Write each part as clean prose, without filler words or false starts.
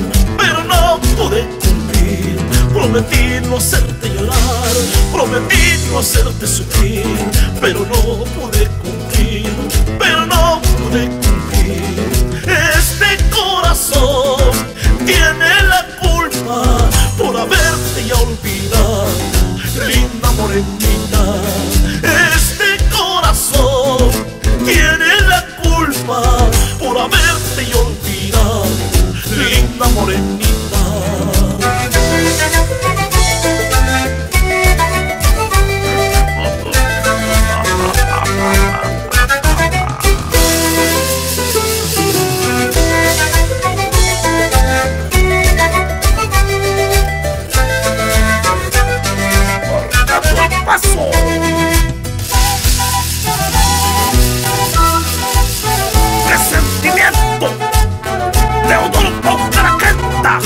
pero no pude cumplir. Prometí no hacerte llorar, prometí no hacerte sufrir, pero no pude cumplir, pero no pude cumplir. Este corazón tiene la culpa por haberte ya olvidado, linda morenita. Este corazón tiene la culpa por haberte ya olvidado, linda morenita. Resentimiento de Odolfo Caraquenta.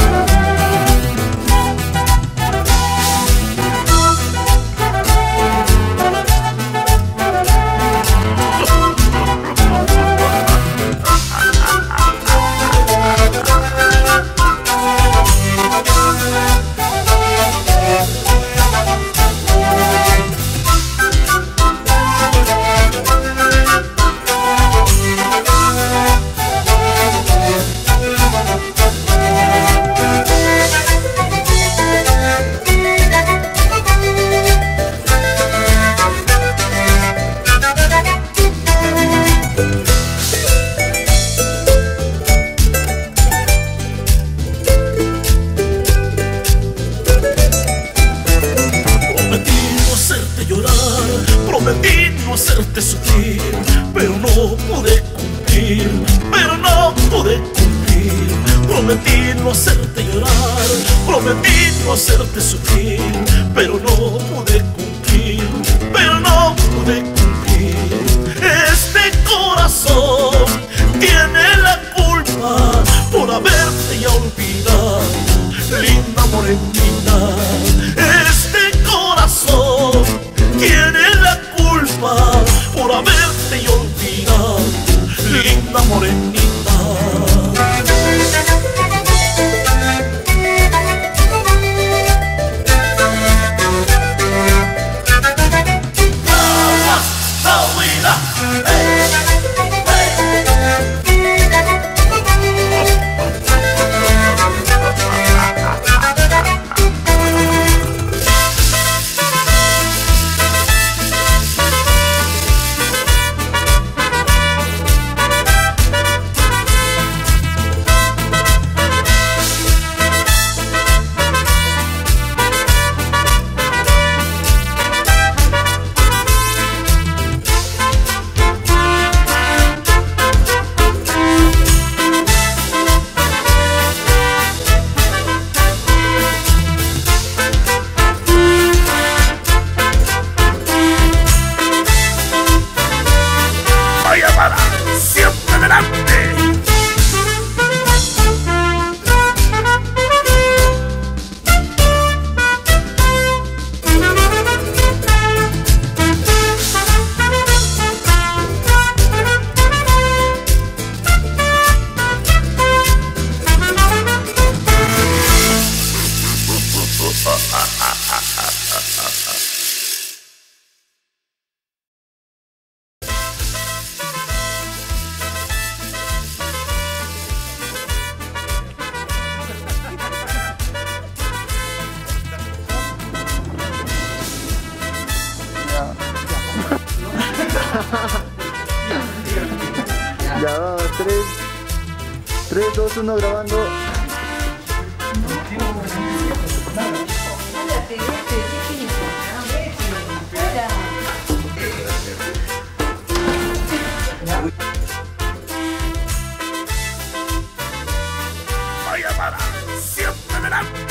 Prometí no hacerte sufrir, pero no pude cumplir, pero no pude cumplir. Prometí no hacerte llorar, prometí no hacerte sufrir, pero no pude cumplir, pero no pude cumplir. Este corazón tiene la culpa por haberte ya olvidado, linda morenita. Este corazón tiene la culpa por haberte ya olvidado, linda morenita. Siempre adelante. Ya vamos, 3, 2, 1, grabando. Vaya para siempre adelante.